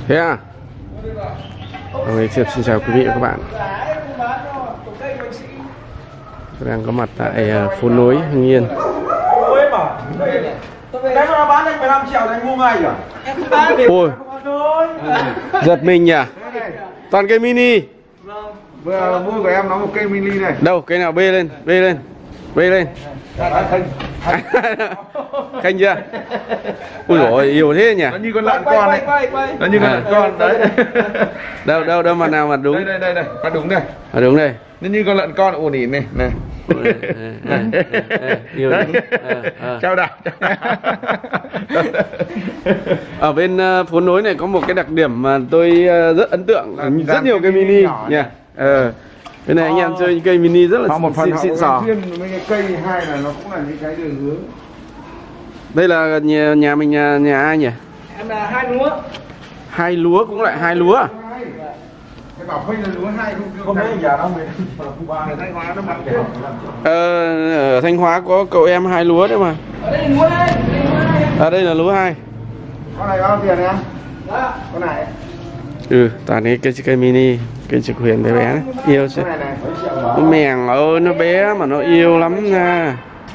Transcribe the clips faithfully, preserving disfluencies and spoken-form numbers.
Thế à? Rồi, xin chào quý vị và các bạn. Tôi đang có mặt tại phố nối Hưng Yên. Cái nó bán anh mười lăm triệu thì anh mua ngay à? Em không bán. Ôi, giật mình nhỉ? Toàn cây mini. Vừa mua của em nó một cây mini này. Đâu, cây nào bê lên, bê lên, bê lên. Khanh chưa? Ui dồi, yêu thế nhỉ? Nó như con lợn con đấy. Nó như con lợn con đấy. Đâu, đâu, đâu, mặt nào mặt đúng? Đây, đây, đây, đây, mặt đúng đây. À đúng đây. Nó như con lợn con ổn ỉn này, này. Yêu đúng. Chào đảo. Ở bên phố nối này có một cái đặc điểm mà tôi rất ấn tượng, rất nhiều cây mini nha. Ờ. Cái này anh em chơi những cây mini rất là một phần xịn sò. Mấy cái cây hai là nó cũng là những cái đường hướng. Đây là nhà, nhà mình nhà, nhà ai nhỉ? Em là hai lúa. Hai lúa cũng lại hai lúa. Cái bảo phây là lúa hai không không thấy giờ nó mới Thanh Hóa nó mặc kiểu. Ờ, ở Thanh Hóa có cậu em hai lúa đấy mà. Ở đây lúa hai. À đây là lúa hai. Con này bao tiền em? Đó. Con này. Ừ, toàn cái cây cây mini, cây trực huyền bé bé đấy. Yêu chứ. Nó mèng ơi, nó bé mà nó yêu lắm nha.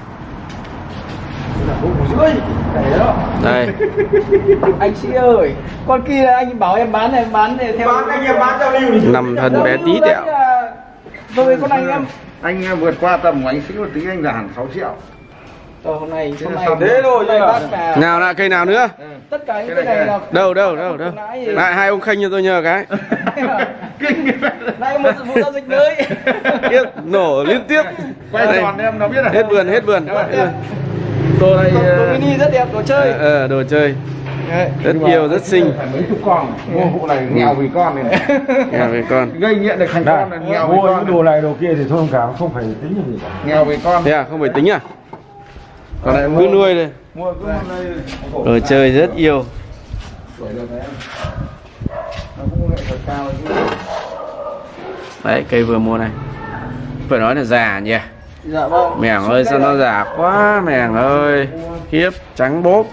Đây. Anh Sĩ ơi, con kia là anh bảo em bán này, em bán này theo. Bán anh em bán giao lưu. Nằm thân bé tí tẹo. Rồi con anh em. Anh vượt qua tầm của anh Sĩ một tí anh là hẳn sáu triệu. Rồi hôm nay hôm nay thế rồi này bác cả. Nào lại cây nào nữa? Tất cả những cái này là đâu đâu đâu đâu. Lại hai ông Khanh cho tôi nhờ cái. Đây một vụ giao dịch mới. Tiếp nổ liên tiếp. Quay tròn em nó biết là hết vườn hết vườn. Đồ này đồ mini rất đẹp, đồ chơi. Ờ đồ chơi. Rất yêu, rất xinh. Mấy chục con. Mua vụ này nghèo vì con này. Nghèo vì con. Gây nghiện được thành con là nghèo vì mua con. những đồ này đồ kia thì thôi cả không phải tính gì cả. Nghèo vì con. Thế à, không phải tính à? Còn lại cứ nuôi đây. Mua cứ đây. Đồ chơi rất yêu. Tuổi được đấy. Nó cũng nghệ thuật cao chứ. Đấy, cây vừa mua này. Phải nói là già nhỉ? Dạ vâng. Mèng ơi sao nó già quá mèng ơi. Khiếp, trắng bốp.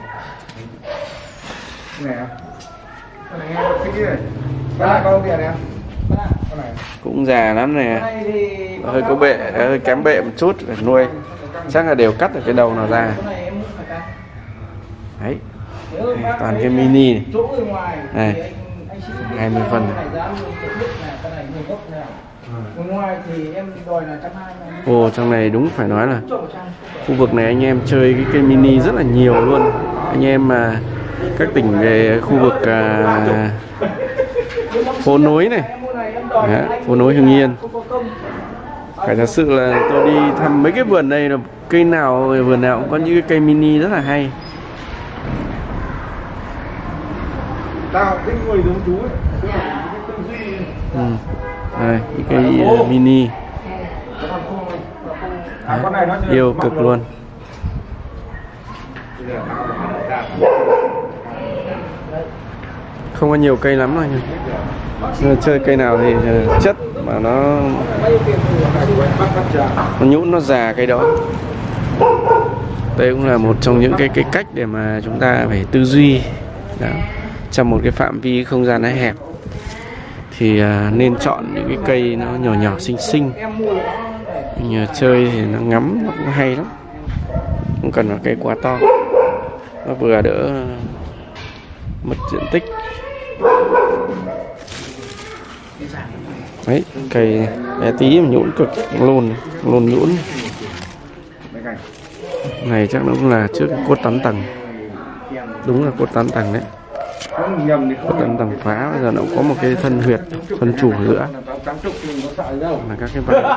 Nè. Con này nghe bác sĩ này. Con này bao tiền em? Con này. Cũng già lắm nè. Hơi có bệ, hơi kém bệ một chút để nuôi. Chắc là đều cắt được cái đầu nào ra. Đấy. Đây, toàn cái mini này. Này. hai mươi phân này. Ồ, trong này đúng phải nói là khu vực này anh em chơi cái cây mini rất là nhiều luôn. Anh em mà các tỉnh về khu vực à, phố nối này. Đấy, phố nối Hưng Yên. Phải thật sự là tôi đi thăm mấy cái vườn đây là cây nào vườn nào cũng có những cái cây mini rất là hay. Tao thích người giống chú ấy. Ừ. Đây, những cây uh, mini. Đấy, yêu cực luôn. Không có nhiều cây lắm thôi. Nhưng chơi cây nào thì chất mà nó nó nhũn nó già cây đó. Đây cũng là một trong những cái cái cách để mà chúng ta phải tư duy. Đó. Trong một cái phạm vi không gian nó hẹp thì uh, nên chọn những cái cây nó nhỏ nhỏ xinh xinh. Mình uh, chơi thì nó ngắm nó cũng hay lắm. Không cần là cây quá to. Nó vừa đỡ mất diện tích. Đấy, cây bé tí mà nhũn cực luôn, luôn nhũn. Này chắc nó cũng là trước cốt tám tầng. Đúng là cốt tám tầng đấy. Cốt tám tầng phá, bây giờ nó cũng có một cái thân huyệt, thân chủ giữa. Là các cái vải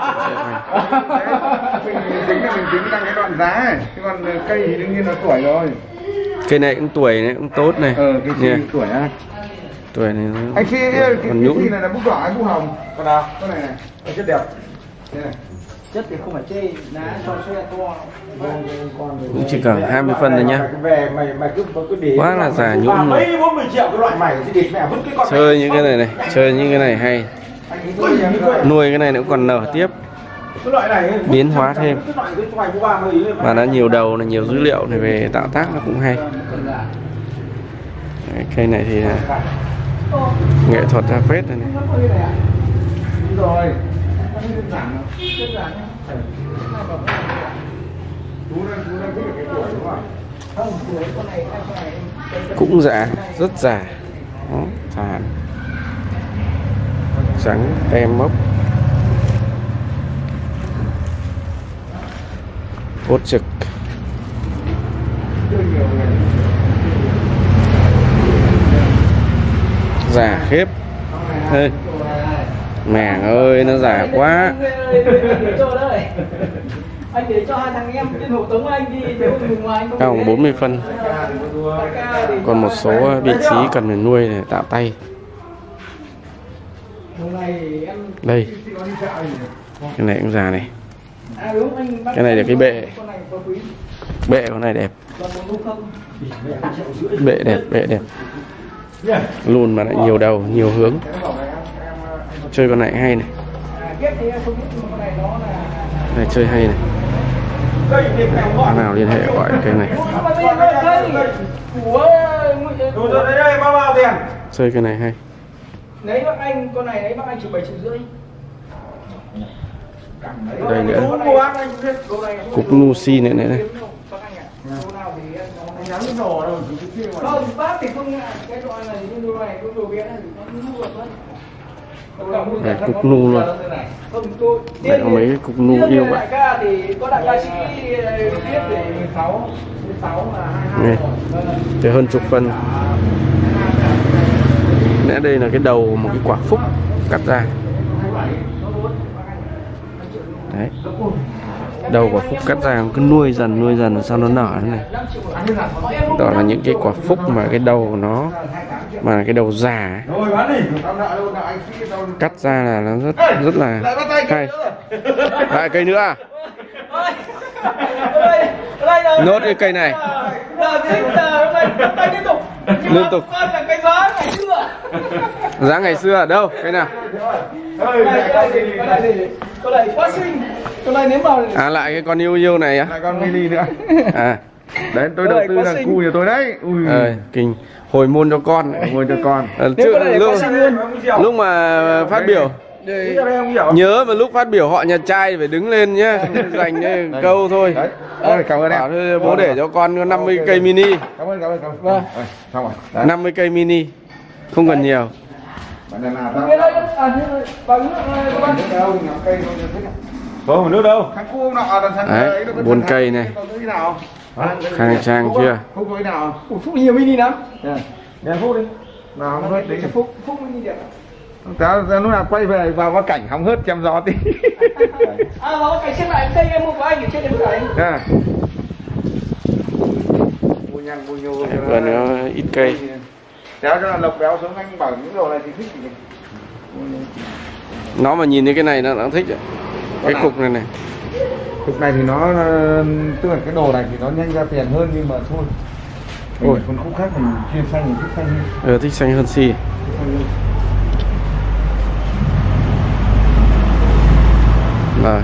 mình tính là mình tính tăng cái đoạn giá ấy. Chứ còn cây thì đương nhiên là tuổi rồi. Cây này cũng tuổi này, cũng tốt này. Ờ, cái yeah. Tuổi á. Tuổi này nó anh khi còn nhũn. Cái này là bút đỏ hay bút hồng? Còn nào? Cái này này, chất đẹp. Đây này. Chất thì không phải chê, lá cho xe to. Cũng chỉ cần hai mươi phân thôi nhá. Quá là già nhũn luôn. Mấy bốn mươi triệu cái loại mày thì địt mẹ vứt cái con. Chơi những cái này này, chơi những cái này hay. Nuôi cái này nó cũng còn nở tiếp. Biến hóa thêm. Và nó nhiều đầu là nhiều dữ liệu này về tạo tác nó cũng hay. Đấy, cây này thì Nghệ thuật ra phết này, này. Rồi. Đơn giản đơn giản chú đang chú đang biết được cái tuổi đúng không? Không, tuổi con này con này Cũng già, rất già. Đó, già. Trắng tem mốc. Cốt trực. Già khiếp. Ê. Mẹ ơi, nó già quá. Anh để cho hai thằng em trên hộ tống anh đi nếu người ngoài anh không. Cao bốn mươi phân. Còn một số vị trí cần phải nuôi để tạo tay. Đây. Cái này cũng già này. Cái này là cái bệ. Bệ con này đẹp. Bệ đẹp, bệ đẹp. Luôn mà lại nhiều đầu, nhiều hướng. Chơi con này hay này. Này chơi hay này. Bạn nào liên hệ gọi cái này. Chơi cái này hay. Lấy bác anh, con này lấy bác anh chỉ bảy triệu rưỡi. Đây nữa. Cục Nusi này này này. Không, bác thì không ngại cái loại này cái đồ này, cái đồ bé này nó mua được. Đây, cục nu luôn. Đây có mấy cái cục nu yêu vậy. Thì có đại ca sĩ viết để mười sáu là này, thì hơn chục phân. Nãy đây là cái đầu một cái quả phúc cắt ra. Đấy. Đầu quả phúc cắt ra cứ nuôi dần nuôi dần sau nó nở thế này. Đó là những cái quả phúc mà cái đầu của nó mà cái đầu già cắt ra là nó rất rất là hay. Lại cây nữa à? Nốt cái cây này liên tục. Giá ngày xưa ở đâu? Cây nào? À lại cái con yêu yêu này á? Lại con mini nữa. À đấy tôi đầu tư thằng cu nhà tôi đấy. Ui. Ờ, kinh hồi môn cho con, hồi môn cho con. À, trước, lúc, lúc mà phát biểu nhớ mà lúc phát biểu họ nhà trai phải đứng lên nhá, dành câu thôi. Đấy. Cảm ơn em. Bố để cho con có năm mươi cây mini. Cảm ơn cảm ơn cảm ơn. Vâng. Xong rồi. Đấy. năm mươi cây mini. Không cần nhiều. Bạn này là Có một nước đâu. thằng cu nọ là thằng đấy, buôn cây này. Khang trang chưa? Phúc với nào? Phúc nhiều mini lắm. Đèn Phúc đi. Nào không hết tí. Phúc Phúc mini đẹp. Tao lúc nào quay về vào có cảnh hóng hớt chém gió tí. À vào cảnh xem lại đây em mua của anh ở trên em cảnh. À. Mua nhăn mua nhô. Và nó ít cây. Kéo cho là lộc béo xuống anh bảo những đồ này thì thích gì. Nó mà nhìn thấy cái này nó nó thích đấy. Cái cục này này. Cục này thì nó tức là cái đồ này thì nó nhanh ra tiền hơn nhưng mà thôi. Ôi, còn khúc khác mình chuyên xanh mình thích xanh hơn. Ờ, thích xanh hơn xi. Rồi.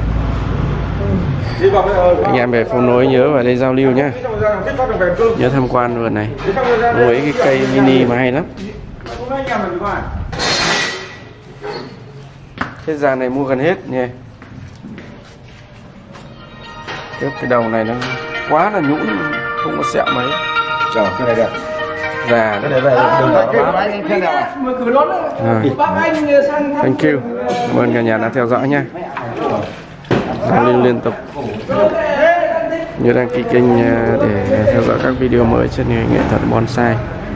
Anh em về phố nối nhớ vào đây giao lưu nhé. Nhớ tham quan vườn này. Mấy cái cây mini mà hay lắm. Cái dàn này mua gần hết nha. Tiếp cái đầu này nó quá là nhũn, không có sẹo mấy. Trời, cái này đẹp. Già cái này về đừng bảo bác anh xem nào à? Mở cửa lớn rồi. Bác anh sang thăm. Thank you. Cảm ơn cả nhà đã theo dõi nha. Giao lưu liên tục. Nhớ đăng ký kênh để theo dõi các video mới trên nghệ thuật bonsai.